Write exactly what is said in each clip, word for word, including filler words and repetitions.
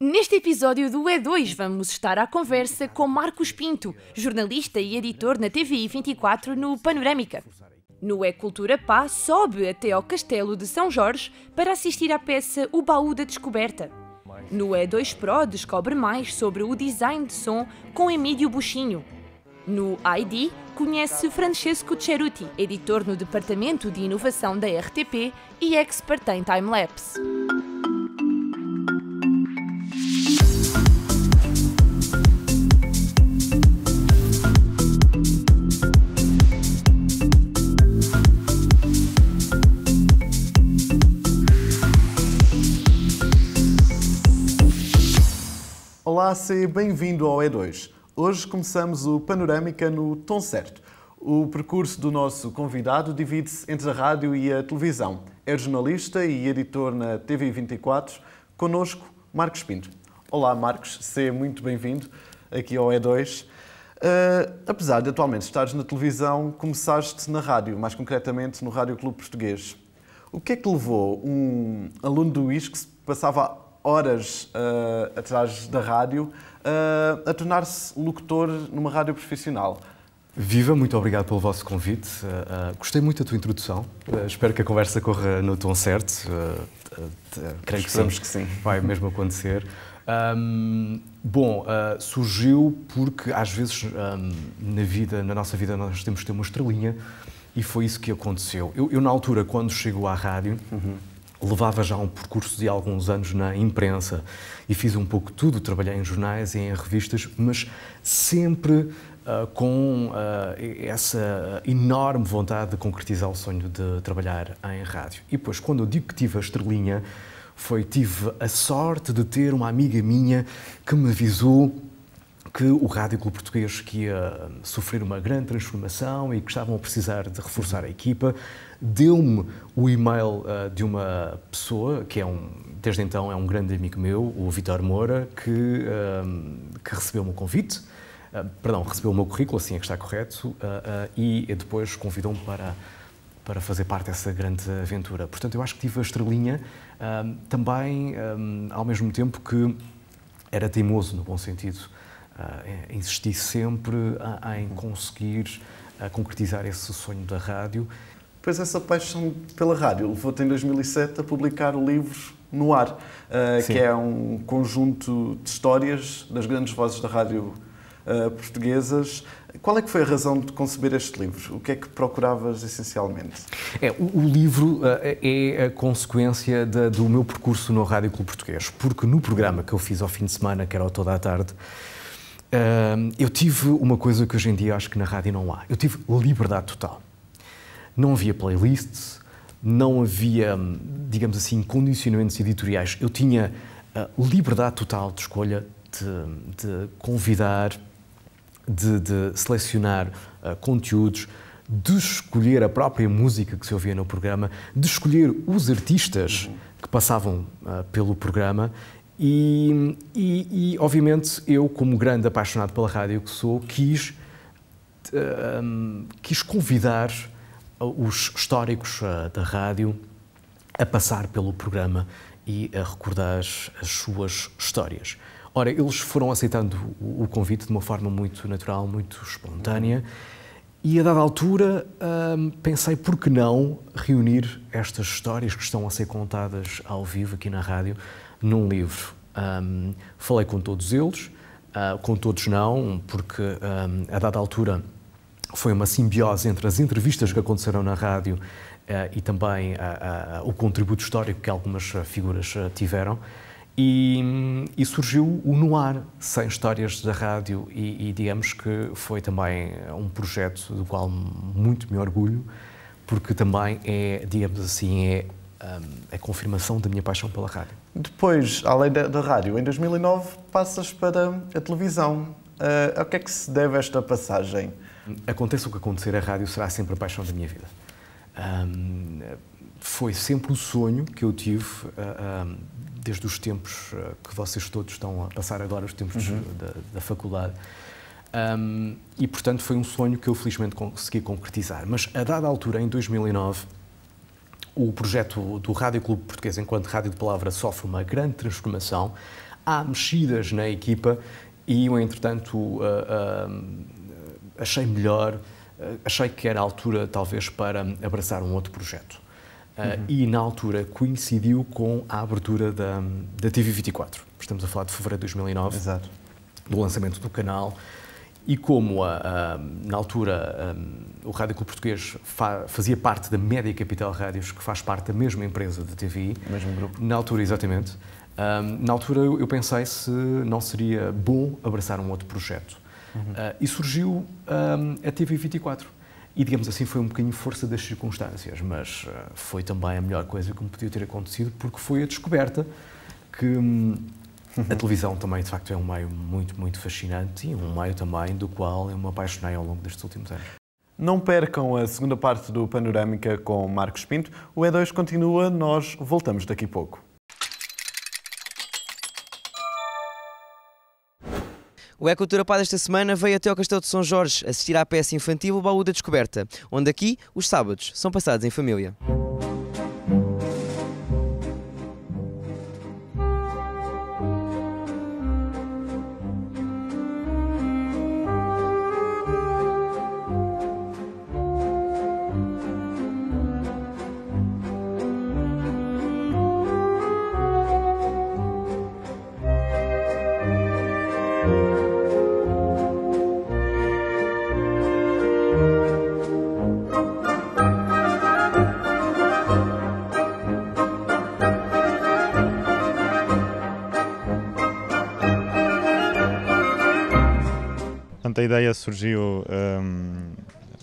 Neste episódio do E dois vamos estar à conversa com Marcos Pinto, jornalista e editor na T V I vinte e quatro no Panorâmica. No E Cultura Pá sobe até ao Castelo de São Jorge para assistir à peça O Baú da Descoberta. No E dois Pro descobre mais sobre o design de som com Emílio Buchinho. No I D conhece Francesco Ceruti, editor no Departamento de Inovação da R T P e expert em timelapse. Olá, seja bem-vindo ao E dois. Hoje começamos o Panorâmica no tom certo. O percurso do nosso convidado divide-se entre a rádio e a televisão. É jornalista e editor na T V I vinte e quatro. Connosco, Marcos Pinto. Olá, Marcos, seja muito bem-vindo aqui ao E dois. Uh, apesar de atualmente estares na televisão, começaste na rádio, mais concretamente no Rádio Clube Português. O que é que levou um aluno do I S C que se passava horas uh, atrás da rádio uh, a tornar-se locutor numa rádio profissional? Viva, muito obrigado pelo vosso convite. Uh, uh, gostei muito da tua introdução. Uh, espero que a conversa corra no tom certo. Uh, uh, uh, creio que sim. que sim. Vai mesmo acontecer. Um, bom, uh, surgiu porque às vezes um, na vida, na nossa vida nós temos que ter uma estrelinha e foi isso que aconteceu. Eu, eu na altura, quando chego à rádio, uhum. levava já um percurso de alguns anos na imprensa e fiz um pouco tudo, trabalhei em jornais e em revistas, mas sempre uh, com uh, essa enorme vontade de concretizar o sonho de trabalhar em rádio. E depois, quando eu digo que tive a estrelinha, foi tive a sorte de ter uma amiga minha que me avisou que o Rádio Clube Português que ia sofrer uma grande transformação e que estavam a precisar de reforçar a equipa, deu-me o e-mail uh, de uma pessoa que é um, desde então é um grande amigo meu, o Vítor Moura, que, uh, que recebeu o meu convite, uh, perdão, recebeu o meu currículo, assim é que está correto, uh, uh, e depois convidou-me para, para fazer parte dessa grande aventura. Portanto, eu acho que tive a estrelinha, uh, também, um, ao mesmo tempo que era teimoso, no bom sentido. Uh, insisti sempre uh, em conseguir uh, concretizar esse sonho da rádio. Pois essa paixão pela rádio levou-te em dois mil e sete a publicar o livro No Ar, uh, que é um conjunto de histórias das grandes vozes da rádio uh, portuguesas. Qual é que foi a razão de conceber este livro? O que é que procuravas essencialmente? É, o, o livro uh, é a consequência da, do meu percurso no Rádio Clube Português, porque no programa que eu fiz ao fim de semana, que era o Toda a Tarde, Uh, eu tive uma coisa que hoje em dia acho que na rádio não há. Eu tive liberdade total. Não havia playlists, não havia, digamos assim, condicionamentos editoriais. Eu tinha uh, liberdade total de escolha de, de convidar, de, de selecionar uh, conteúdos, de escolher a própria música que se ouvia no programa, de escolher os artistas uhum. que passavam uh, pelo programa. E, e, e, obviamente, eu, como grande apaixonado pela rádio que sou, quis, um, quis convidar os históricos uh, da rádio a passar pelo programa e a recordar as suas histórias. Ora, eles foram aceitando o, o convite de uma forma muito natural, muito espontânea, e a dada altura um, pensei, por que não reunir estas histórias que estão a ser contadas ao vivo aqui na rádio num livro. Um, falei com todos eles, uh, com todos não, porque um, a dada altura foi uma simbiose entre as entrevistas que aconteceram na rádio uh, e também uh, uh, o contributo histórico que algumas figuras uh, tiveram, e, e surgiu o No Ar, cem histórias da rádio, e, e digamos que foi também um projeto do qual muito me orgulho, porque também é, digamos assim, é a confirmação da minha paixão pela rádio. Depois, além da, da rádio, em dois mil e nove passas para a televisão. Uh, a que é que se deve esta passagem? Aconteça o que acontecer, a rádio será sempre a paixão da minha vida. Um, foi sempre o sonho que eu tive, uh, um, desde os tempos uh, que vocês todos estão a passar agora, os tempos uhum. da, da faculdade. Um, e, portanto, foi um sonho que eu felizmente consegui concretizar. Mas, a dada altura, em dois mil e nove, o projeto do Rádio Clube Português, enquanto rádio de palavra, sofre uma grande transformação. há mexidas na equipa e eu, entretanto, uh, uh, achei melhor, uh, achei que era a altura, talvez, para abraçar um outro projeto. Uh, uhum. E, na altura, coincidiu com a abertura da, da T V vinte e quatro. Estamos a falar de fevereiro de dois mil e nove, Exato. Do lançamento do canal. E como, a, a, na altura, a, o Rádio Clube Português fa, fazia parte da Média Capital Rádios, que faz parte da mesma empresa de T V I. O mesmo grupo. Na altura, exatamente. Um, na altura, eu, eu pensei se não seria bom abraçar um outro projeto. Uhum. Uh, e surgiu um, a T V vinte e quatro. E, digamos assim, foi um bocadinho força das circunstâncias, mas uh, foi também a melhor coisa que me podia ter acontecido, porque foi a descoberta que um, a televisão também, de facto, é um meio muito, muito fascinante e um meio também do qual eu me apaixonei ao longo destes últimos anos. Não percam a segunda parte do Panorâmica com Marcos Pinto. O E dois continua, nós voltamos daqui a pouco. O É Cultura Pá desta semana veio até ao Castelo de São Jorge assistir à peça infantil O Baú da Descoberta, onde aqui os sábados são passados em família. A ideia surgiu um,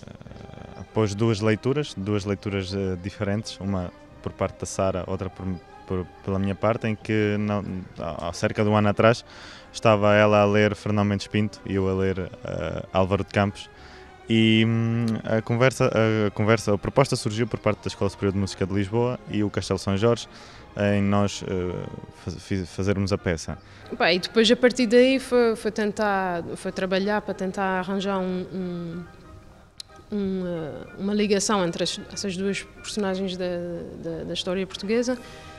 após duas leituras, duas leituras uh, diferentes, uma por parte da Sara, outra por, por, pela minha parte, em que não, há cerca de um ano atrás estava ela a ler Fernão Mendes Pinto e eu a ler uh, Álvaro de Campos, e um, a, conversa, a conversa, a proposta surgiu por parte da Escola Superior de Música de Lisboa e o Castelo São Jorge, em nós uh, faz, fazermos a peça. Bem, e depois a partir daí foi, foi tentar, foi trabalhar para tentar arranjar um, um, um, uma ligação entre as, essas duas personagens da, da, da história portuguesa,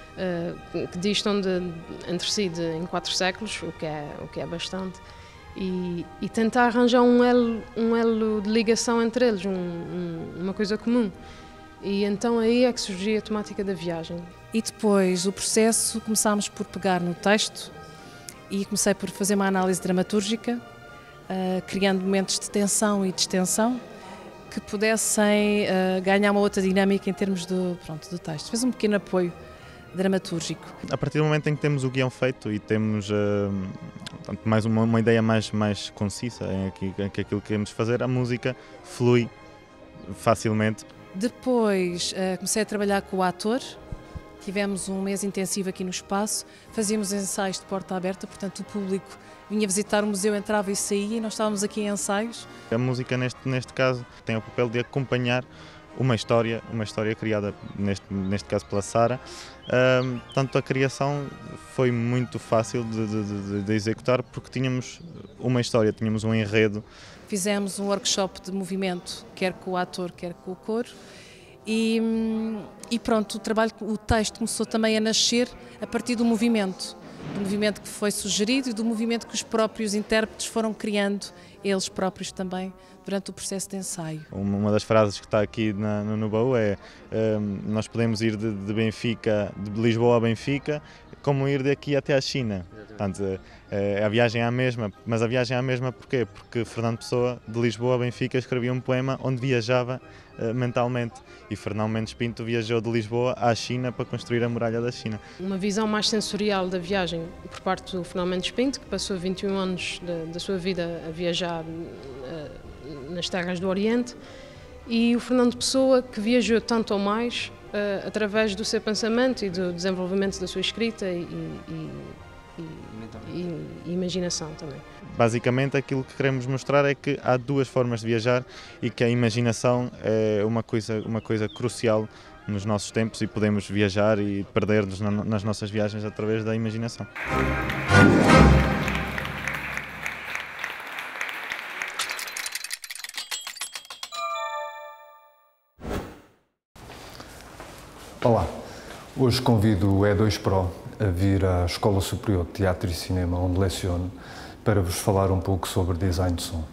uh, que distam de, entre si de, em quatro séculos, o que é, o que é bastante, e, e tentar arranjar um elo, um elo de ligação entre eles, um, um, uma coisa comum. E então aí é que surgiu a temática da viagem. E depois o processo, começámos por pegar no texto e comecei por fazer uma análise dramatúrgica, uh, criando momentos de tensão e distensão que pudessem uh, ganhar uma outra dinâmica em termos do, pronto, do texto. Fez um pequeno apoio dramatúrgico. A partir do momento em que temos o guião feito e temos uh, mais uma, uma ideia mais, mais concisa em que, em que aquilo que queremos fazer, a música flui facilmente. Depois uh, comecei a trabalhar com o ator, tivemos um mês intensivo aqui no espaço, fazíamos ensaios de porta aberta, portanto o público vinha visitar o museu, entrava e saía e nós estávamos aqui em ensaios. A música neste, neste caso tem o papel de acompanhar uma história, uma história criada neste, neste caso pela Sara. Um, tanto a criação foi muito fácil de, de, de executar porque tínhamos uma história, tínhamos um enredo. Fizemos um workshop de movimento, quer com o ator, quer com o coro, e, e pronto, o trabalho, o texto começou também a nascer a partir do movimento, do movimento que foi sugerido e do movimento que os próprios intérpretes foram criando, eles próprios também, durante o processo de ensaio. Uma das frases que está aqui na, no, no baú é um, nós podemos ir de, de Benfica, de Lisboa a Benfica, como ir daqui até à China. Portanto, a viagem é a mesma, mas a viagem é a mesma porquê? Porque Fernando Pessoa, de Lisboa a Benfica, escrevia um poema onde viajava uh, mentalmente, e Fernão Mendes Pinto viajou de Lisboa à China para construir a muralha da China. Uma visão mais sensorial da viagem por parte do Fernão Mendes Pinto, que passou vinte e um anos da, da sua vida a viajar uh, nas terras do Oriente, e o Fernando Pessoa, que viajou tanto ou mais uh, através do seu pensamento e do desenvolvimento da sua escrita e, e, e, e, e imaginação também. Basicamente aquilo que queremos mostrar é que há duas formas de viajar e que a imaginação é uma coisa, uma coisa crucial nos nossos tempos e podemos viajar e perder-nos nas nossas viagens através da imaginação. Olá, hoje convido o E dois Pro a vir à Escola Superior de Teatro e Cinema, onde leciono, para vos falar um pouco sobre design de som.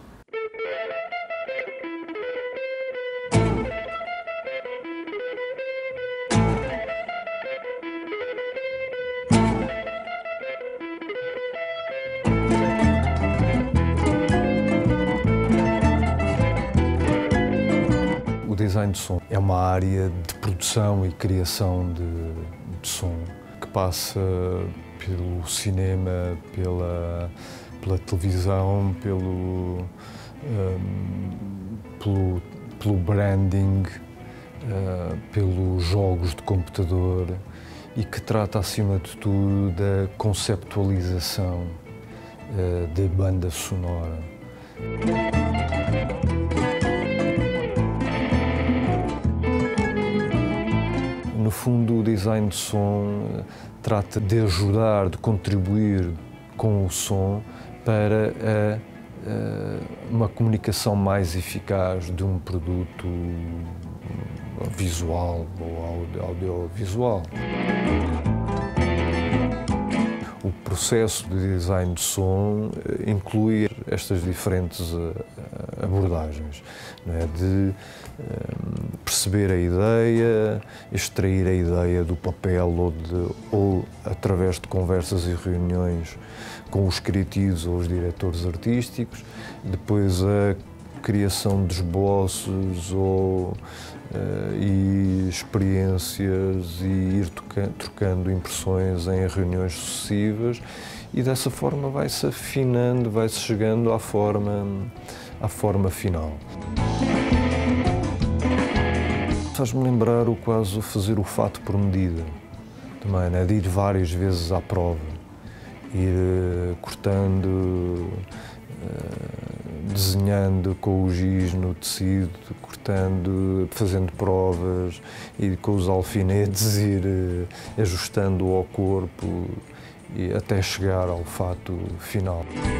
O design de som é uma área de produção e criação de, de som que passa pelo cinema, pela, pela televisão, pelo, um, pelo, pelo branding, uh, pelos jogos de computador e que trata, acima de tudo, da conceptualização uh, da banda sonora. No fundo, o design de som trata de ajudar, de contribuir com o som para a, a, uma comunicação mais eficaz de um produto visual ou audiovisual. O processo de design de som inclui estas diferentes abordagens, não é? De perceber a ideia, extrair a ideia do papel ou, de, ou através de conversas e reuniões com os criativos ou os diretores artísticos, depois a criação de esboços ou, uh, e experiências e ir toca- trocando impressões em reuniões sucessivas e dessa forma vai-se afinando, vai-se chegando à forma, à forma final. Faz-me lembrar o quase fazer o fato por medida, também, né? De ir várias vezes à prova, ir uh, cortando, uh, desenhando com o giz no tecido, cortando, fazendo provas, ir com os alfinetes, ir uh, ajustando ao corpo e até chegar ao fato final.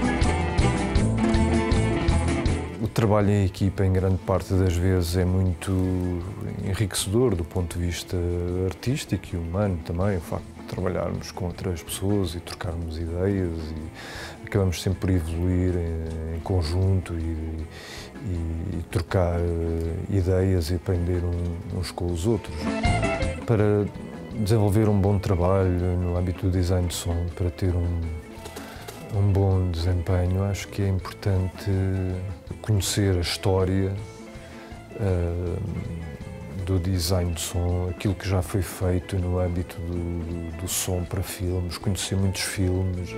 O trabalho em equipa, em grande parte das vezes, é muito enriquecedor do ponto de vista artístico e humano também. O facto de trabalharmos com outras pessoas e trocarmos ideias e acabamos sempre por evoluir em, em conjunto e, e, e trocar ideias e aprender um, uns com os outros. Para desenvolver um bom trabalho no âmbito do design de som, para ter um um bom desempenho, acho que é importante conhecer a história uh, do design de som, aquilo que já foi feito no âmbito do, do, do som para filmes, conhecer muitos filmes.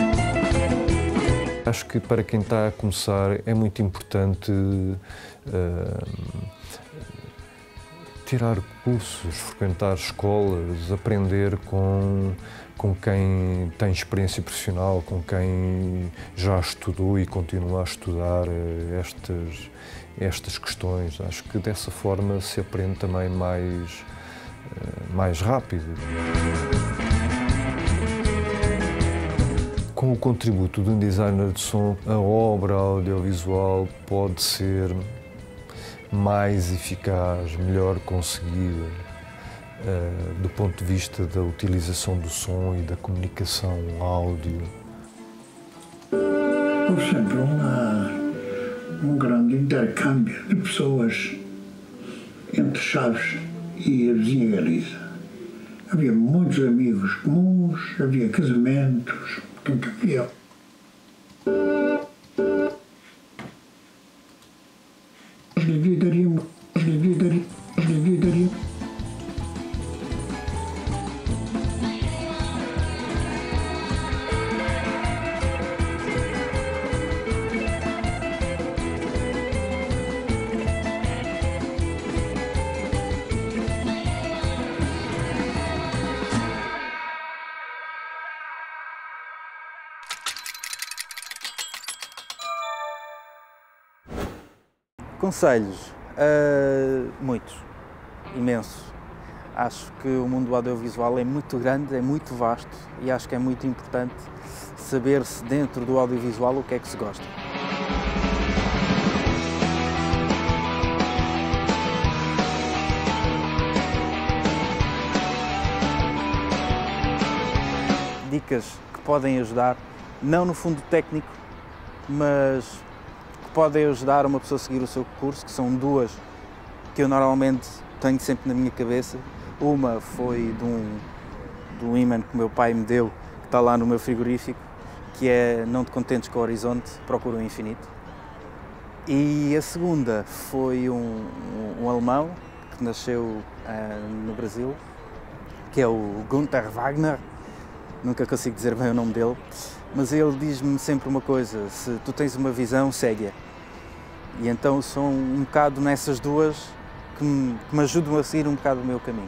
Acho que para quem está a começar é muito importante uh, tirar cursos, frequentar escolas, aprender com com quem tem experiência profissional, com quem já estudou e continua a estudar estas, estas questões. Acho que dessa forma se aprende também mais, mais rápido. Com o contributo de um designer de som, a obra audiovisual pode ser mais eficaz, melhor conseguida. Uh, do ponto de vista da utilização do som e da comunicação áudio. Houve sempre uma, um grande intercâmbio de pessoas entre Chaves e a vizinha Galiza. Havia muitos amigos comuns, havia casamentos, portanto havia. Nós dividiríamos, nós dividiríamos, nós dividiríamos. Conselhos, uh, muitos, imensos. Acho que o mundo audiovisual é muito grande, é muito vasto e acho que é muito importante saber-se dentro do audiovisual o que é que se gosta. dicas que podem ajudar, não no fundo técnico, mas que podem ajudar uma pessoa a seguir o seu curso, que são duas que eu normalmente tenho sempre na minha cabeça. Uma foi de um, de um ímã que o meu pai me deu, que está lá no meu frigorífico, que é não te contentes com o horizonte, procura o infinito. E a segunda foi um, um, um alemão que nasceu uh, no Brasil, que é o Günther Wagner, nunca consigo dizer bem o nome dele, mas ele diz-me sempre uma coisa: se tu tens uma visão, segue-a. E então são um bocado nessas duas que me, que me ajudam a seguir um bocado o meu caminho.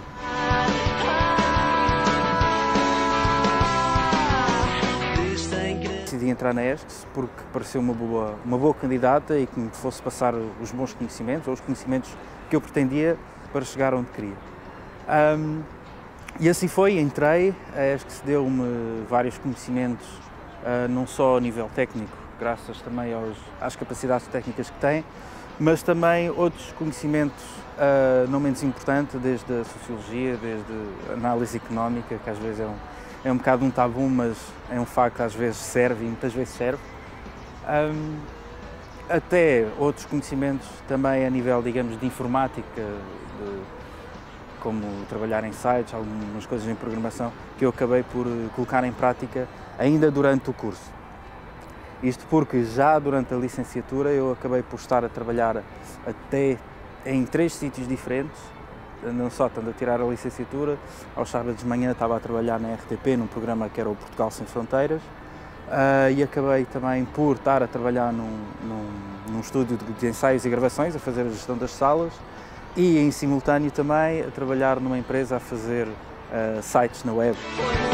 Decidi entrar na ESCS porque pareceu uma boa, uma boa candidata e que me fosse passar os bons conhecimentos, ou os conhecimentos que eu pretendia para chegar onde queria. Um, e assim foi, entrei, a ESCS deu-me vários conhecimentos, uh, não só a nível técnico, graças também aos, às capacidades técnicas que tem, mas também outros conhecimentos uh, não menos importantes, desde a sociologia, desde a análise económica, que às vezes é um, é um bocado um tabu, mas é um facto, às vezes serve e muitas vezes serve. Um, até outros conhecimentos também a nível, digamos, de informática, de, como trabalhar em sites, algumas coisas em programação, que eu acabei por colocar em prática ainda durante o curso. Isto porque já durante a licenciatura eu acabei por estar a trabalhar até em três sítios diferentes, não só estando a tirar a licenciatura, aos sábados de manhã estava a trabalhar na R T P num programa que era o Portugal Sem Fronteiras, uh, e acabei também por estar a trabalhar num, num, num estúdio de ensaios e gravações, a fazer a gestão das salas, e em simultâneo também a trabalhar numa empresa a fazer uh, sites na web.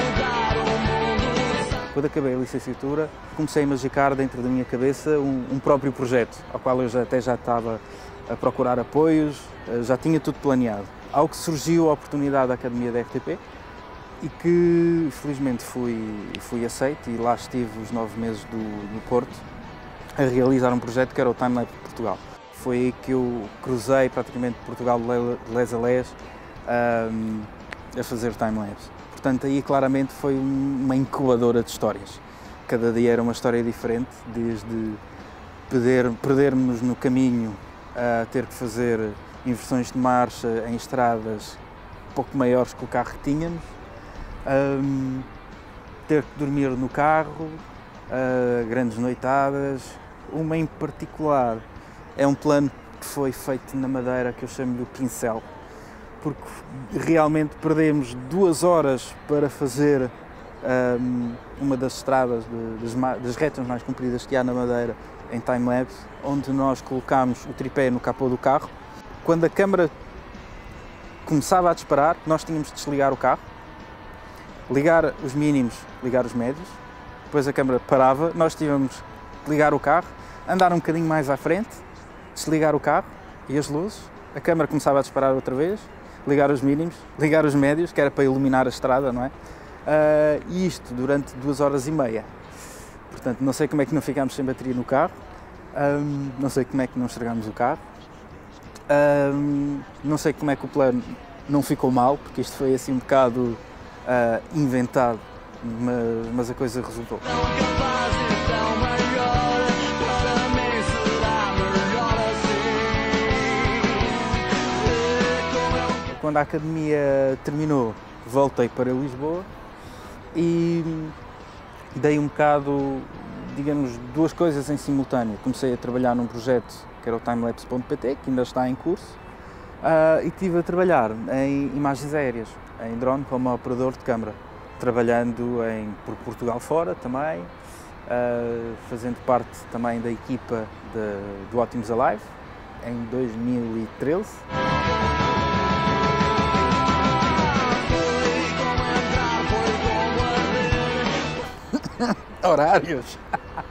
Quando acabei a licenciatura, comecei a magicar dentro da minha cabeça um, um próprio projeto, ao qual eu já, até já estava a procurar apoios, já tinha tudo planeado. Ao que surgiu a oportunidade da Academia da R T P e que felizmente fui, fui aceito, e lá estive os nove meses do, do Porto a realizar um projeto que era o Timelapse de Portugal. Foi aí que eu cruzei praticamente Portugal de les a les um, a fazer timelapse. Portanto, aí claramente foi uma incubadora de histórias. Cada dia era uma história diferente, desde perder, perdermos no caminho a ter que fazer inversões de marcha em estradas pouco maiores que o carro que tínhamos, um, ter que dormir no carro, uh, grandes noitadas. Uma em particular é um plano que foi feito na Madeira, que eu chamo-lhe o pincel, porque realmente perdemos duas horas para fazer um, uma das estradas, de, das, das retas mais compridas que há na Madeira, em time-lapse, onde nós colocámos o tripé no capô do carro. Quando a câmara começava a disparar, nós tínhamos de desligar o carro, ligar os mínimos, ligar os médios, depois a câmara parava, nós tínhamos de ligar o carro, andar um bocadinho mais à frente, desligar o carro e as luzes, a câmara começava a disparar outra vez, ligar os mínimos, ligar os médios, que era para iluminar a estrada, não é? Uh, e isto durante duas horas e meia. Portanto, não sei como é que não ficámos sem bateria no carro, um, não sei como é que não estragámos o carro, um, não sei como é que o plano não ficou mal, porque isto foi assim um bocado uh, inventado, mas, mas a coisa resultou. Quando a academia terminou, voltei para Lisboa e dei um bocado, digamos, duas coisas em simultâneo. Comecei a trabalhar num projeto que era o timelapse ponto pt, que ainda está em curso, uh, e estive a trabalhar em imagens aéreas, em drone, como operador de câmara, trabalhando em, por Portugal fora também, uh, fazendo parte também da equipa de, do Optimus Alive, em dois mil e treze. Horários?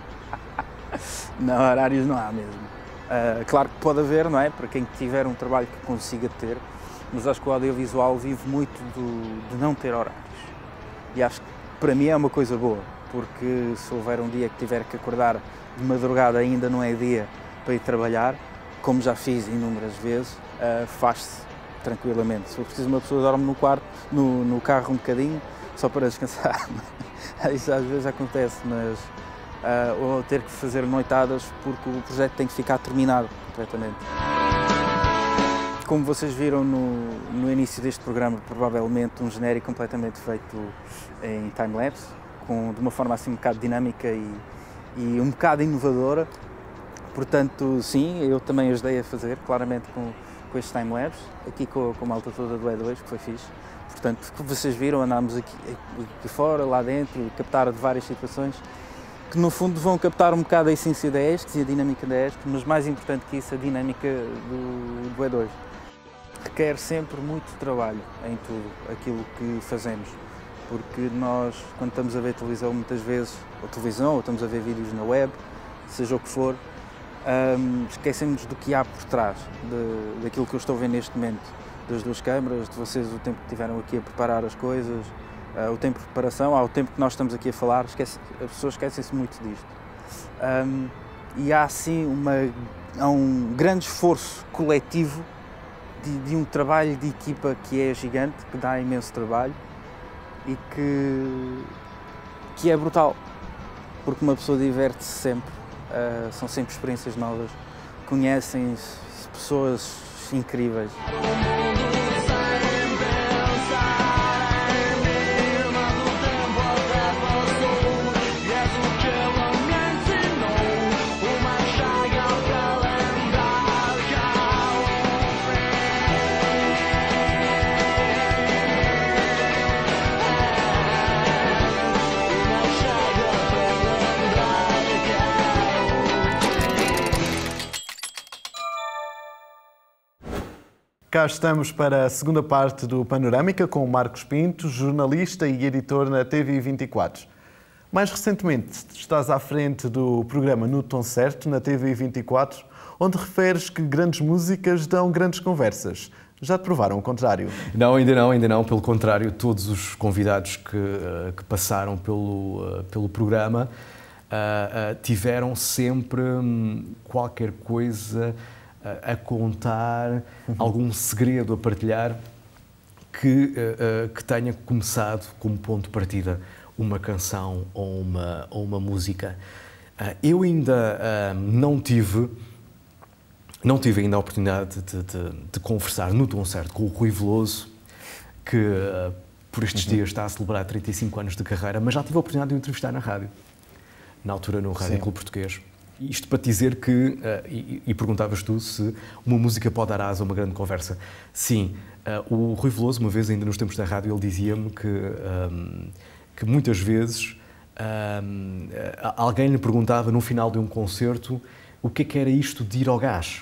Não, horários não há mesmo. Uh, claro que pode haver, não é? Para quem tiver um trabalho que consiga ter, mas acho que o audiovisual vive muito do, de não ter horários. E acho que para mim é uma coisa boa, porque se houver um dia que tiver que acordar de madrugada, ainda não é dia para ir trabalhar, como já fiz inúmeras vezes, uh, faz-se tranquilamente. Se for preciso, uma pessoa dorme no quarto, no, no carro um bocadinho, só para descansar. Isso às vezes acontece, mas uh, ou ter que fazer noitadas porque o projeto tem que ficar terminado completamente. Como vocês viram no, no início deste programa, provavelmente um genérico completamente feito em time-lapse, de uma forma assim um bocado dinâmica e, e um bocado inovadora. Portanto, sim, eu também ajudei a fazer, claramente com, com este time-lapse, aqui com, com a malta toda do E dois, que foi fixe. Portanto, como vocês viram, andámos aqui, aqui fora, lá dentro, e captar de várias situações, que no fundo vão captar um bocado a essência da E S C e a dinâmica da E S C, mas mais importante que isso, a dinâmica do, do E dois. Requer sempre muito trabalho em tudo aquilo que fazemos, porque nós, quando estamos a ver televisão, muitas vezes, ou televisão, ou estamos a ver vídeos na web, seja o que for, um, esquecemos do que há por trás de, daquilo que eu estou a ver neste momento, das duas câmaras, de vocês o tempo que tiveram aqui a preparar as coisas, uh, o tempo de preparação, ao tempo que nós estamos aqui a falar, esquece, as pessoas esquecem-se muito disto. Um, e há assim uma, há um grande esforço coletivo de, de um trabalho de equipa que é gigante, que dá imenso trabalho e que, que é brutal, porque uma pessoa diverte-se sempre, uh, são sempre experiências novas, conhecem-se pessoas incríveis. Cá estamos para a segunda parte do Panorâmica com o Marcos Pinto, jornalista e editor na T V vinte e quatro. Mais recentemente estás à frente do programa No Tom Certo, na T V vinte e quatro, onde referes que grandes músicas dão grandes conversas. Já te provaram o contrário? Não, ainda não, ainda não. Pelo contrário, todos os convidados que, que passaram pelo, pelo programa uh, uh, tiveram sempre um, qualquer coisa a contar, uhum. algum segredo a partilhar que, uh, que tenha começado como ponto de partida uma canção ou uma, ou uma música. Uh, eu ainda uh, não tive não tive ainda a oportunidade de, de, de conversar no Tom Certo com o Rui Veloso, que uh, por estes uhum. dias está a celebrar trinta e cinco anos de carreira, mas já tive a oportunidade de o entrevistar na rádio, na altura no Rádio Clube Português. Isto para te dizer que, uh, e, e perguntavas tu se uma música pode dar asa a uma grande conversa. Sim, uh, o Rui Veloso, uma vez ainda nos tempos da rádio, ele dizia-me que, um, que muitas vezes um, alguém lhe perguntava no final de um concerto o que é que era isto de ir ao gás.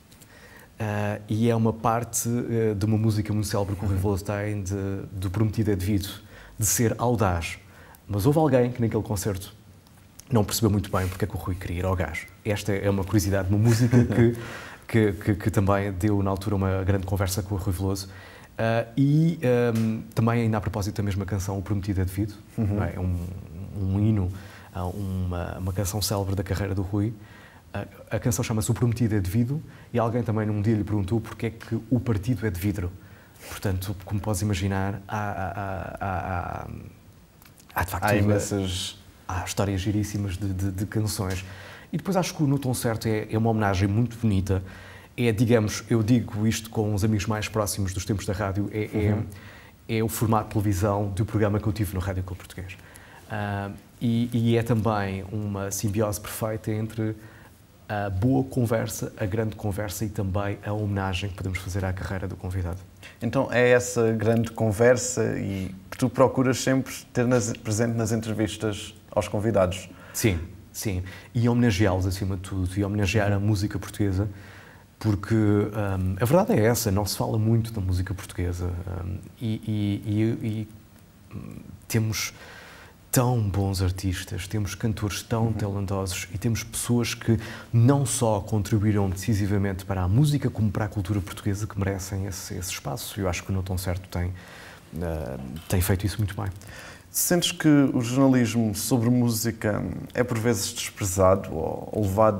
Uh, e é uma parte uh, de uma música muito célebre que o Rui Veloso tem, de, do Prometido é Devido, de ser audaz. Mas houve alguém que naquele concerto não percebeu muito bem porque é que o Rui queria ir ao gás. Esta é uma curiosidade, uma música que, que, que, que também deu na altura uma grande conversa com o Rui Veloso. Uh, e um, também ainda a propósito da mesma canção, O Prometido é Devido, uhum. não é? É um, um hino, uma, uma canção célebre da carreira do Rui. Uh, a canção chama-se O Prometido é Devido e alguém também num dia lhe perguntou porque é que o partido é de vidro. Portanto, como podes imaginar, há, há, há, há, há de facto... Há imensas... Há histórias giríssimas de, de, de canções. E depois acho que o No Tom Certo é, é uma homenagem muito bonita. É, digamos, eu digo isto com os amigos mais próximos dos tempos da rádio, é, uhum. é, é o formato de televisão do programa que eu tive no Rádio Clube Português. Uh, e, e é também uma simbiose perfeita entre a boa conversa, a grande conversa e também a homenagem que podemos fazer à carreira do convidado. Então é essa grande conversa e que tu procuras sempre ter nas, presente nas entrevistas aos convidados. Sim, sim. E homenageá-los acima de tudo, e homenagear a música portuguesa, porque um, a verdade é essa, não se fala muito da música portuguesa um, e, e, e, e um, temos tão bons artistas, temos cantores tão uhum. talentosos e temos pessoas que não só contribuíram decisivamente para a música como para a cultura portuguesa que merecem esse, esse espaço. Eu acho que o No Tom Certo tem, uh, tem feito isso muito bem. Sentes que o jornalismo sobre música é por vezes desprezado ou levado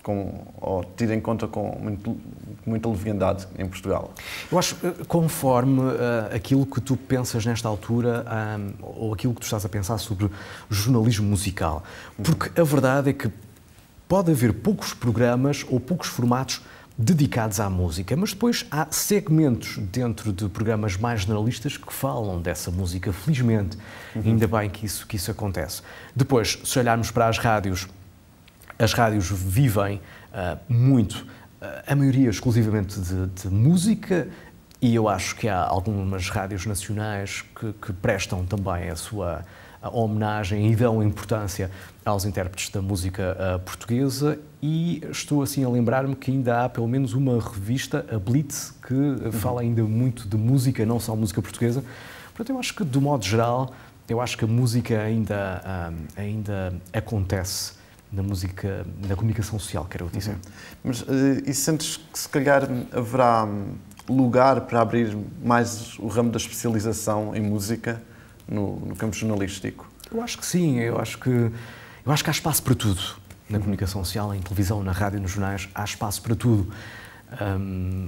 com, ou tido em conta com muito, muita leviandade em Portugal? Eu acho, conforme uh, aquilo que tu pensas nesta altura, um, ou aquilo que tu estás a pensar sobre jornalismo musical. Porque a verdade é que pode haver poucos programas ou poucos formatos dedicados à música, mas depois há segmentos dentro de programas mais generalistas que falam dessa música, felizmente. Uhum. Ainda bem que isso, que isso acontece. Depois, se olharmos para as rádios, as rádios vivem uh, muito, uh, a maioria exclusivamente de, de música, e eu acho que há algumas rádios nacionais que, que prestam também a sua a homenagem e dão importância aos intérpretes da música uh, portuguesa, e estou assim a lembrar-me que ainda há pelo menos uma revista, a Blitz, que uhum. fala ainda muito de música, não só música portuguesa. Portanto, eu acho que, do modo geral, eu acho que a música ainda, um, ainda acontece na música, na comunicação social, quero dizer. Uhum. Mas uh, e sentes que se calhar haverá lugar para abrir mais o ramo da especialização em música no, no campo jornalístico? Eu acho que sim, eu acho que, eu acho que há espaço para tudo. Na comunicação social, em televisão, na rádio, nos jornais, há espaço para tudo. Um,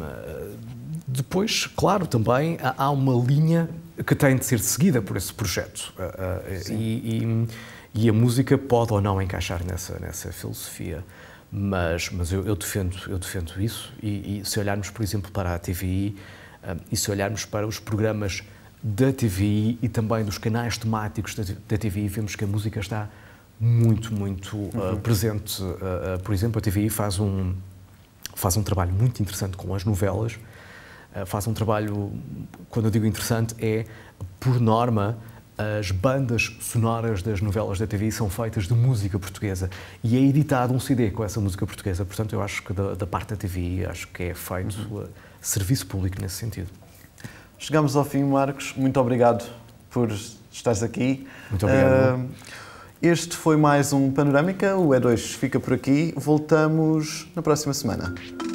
depois, claro, também há uma linha que tem de ser seguida por esse projeto. Uh, uh, e, e, e a música pode ou não encaixar nessa, nessa filosofia. Mas, mas eu, eu, defendo, eu defendo isso. E, e se olharmos, por exemplo, para a T V I, um, e se olharmos para os programas da T V I e também dos canais temáticos da, da T V I, vemos que a música está muito, muito uh, presente. Uh, uh, por exemplo, a T V I faz um, faz um trabalho muito interessante com as novelas. Uh, faz um trabalho, quando eu digo interessante, é, por norma, as bandas sonoras das novelas da T V I são feitas de música portuguesa e é editado um C D com essa música portuguesa. Portanto, eu acho que da, da parte da T V I, acho que é feito uhum. uh, serviço público nesse sentido. Chegamos ao fim, Marcos. Muito obrigado por estares aqui. Muito obrigado. Uh, este foi mais um Panorâmica. O E dois fica por aqui. Voltamos na próxima semana.